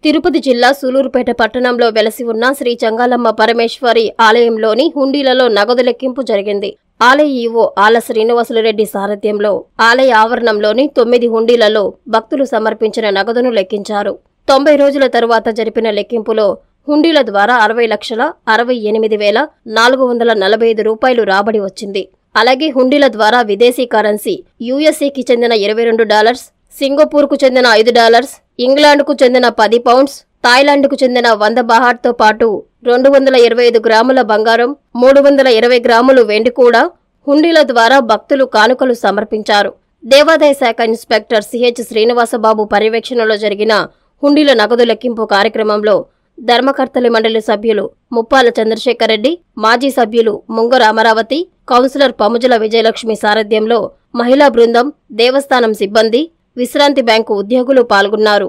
తిరుపతి జిల్లా సూలూరుపేట పట్టణంలో వెలసి ఉన్న శ్రీ చెంగాలమ్మ పరమేశ్వరి ఆలయంలోని హుండీలలో నగదు లెక్కింపు జరిగింది. ఆలయ ఈవో ఆళ్ల శ్రీనివాసులురెడ్డి సారథ్యంలో ఆలయ ఆవరణంలోని 9 హుండీలలో భక్తులు సమర్పించిన నగదును లెక్కించారు. 90 రోజుల తరువాత జరిపిన లెక్కింపులో హుండీల ద్వారా 60,68,445 రూపాయలు రాబడి వచ్చింది. అలాగే హుండీల ద్వారా విదేశీ కరెన్సీ యుఎస్ఏకి చెందిన $22, సింగపూర్కు చెందిన $5, ఇంగ్లాండ్కు చెందిన 10 పౌండ్స్, థాయిలాండ్కు చెందిన 100 బాహాట్తో పాటు 225 గ్రాముల బంగారం, 320 గ్రాములు వెండి కూడా హుండీల ద్వారా భక్తులు కానుకలు సమర్పించారు. దేవాదాయ శాఖ ఇన్స్పెక్టర్ సిహెచ్ శ్రీనివాసబాబు పర్యవేక్షణలో జరిగిన హుండీల నగదు లెక్కింపు కార్యక్రమంలో ధర్మకర్తలి మండలి సభ్యులు ముప్పాల చంద్రశేఖర్ రెడ్డి, మాజీ సభ్యులు ముంగర అమరావతి, కౌన్సిలర్ పముజల విజయలక్ష్మి సారథ్యంలో మహిళా బృందం, దేవస్థానం సిబ్బంది, విశ్రాంతి బ్యాంకు ఉద్యోగులు పాల్గొన్నారు.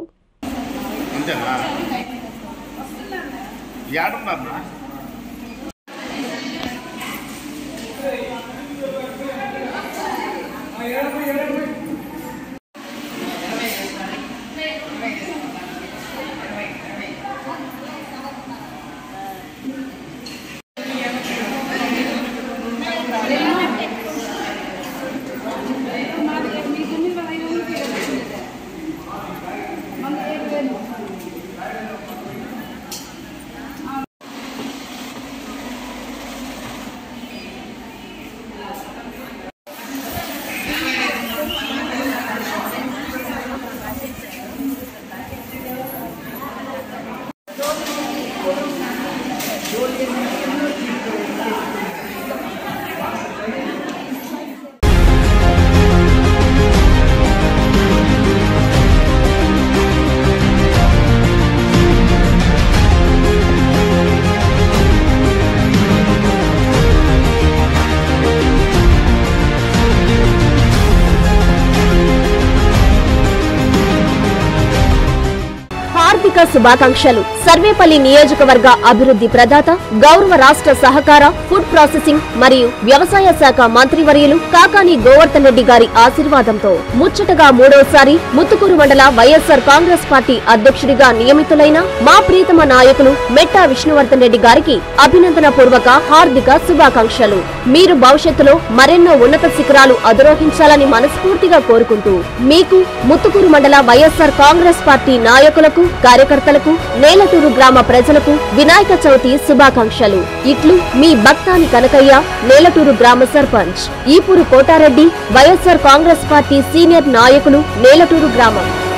హార్దిక శుభాకాంక్షలు. సర్వేపల్లి నియోజకవర్గ అభివృద్ధి ప్రదాత, గౌరవ రాష్ట్ర సహకార, ఫుడ్ ప్రాసెసింగ్ మరియు వ్యవసాయ శాఖ మంత్రివర్యులు కాకాని గోవర్ధన్ రెడ్డి గారి ఆశీర్వాదంతో ముచ్చటగా 3వసారి ముత్తుకూరు మండల వైఎస్ఆర్ కాంగ్రెస్ పార్టీ అధ్యక్షుడిగా నియమితులైన మా ప్రీతమ నాయకులు మెట్టా విష్ణువర్ధన్ రెడ్డి గారికి అభినందన పూర్వక హార్దిక శుభాకాంక్షలు. మీరు భవిష్యత్తులో మరెన్నో ఉన్నత శిఖరాలు అధిరోహించాలని మనస్ఫూర్తిగా కోరుకుంటూ మీకు ముత్తుకూరు మండల వైఎస్ఆర్ కాంగ్రెస్ పార్టీ నాయకులకు, కార్యకర్తలకు, నేలటూరు గ్రామ ప్రజలకు వినాయక చవితి శుభాకాంక్షలు. ఇట్లు మీ భక్తాని కనకయ్య, నేలటూరు గ్రామ sarpanch. Eepuru Kotareddy, YSR Congress party senior నాయకులు, నేలటూరు గ్రామం.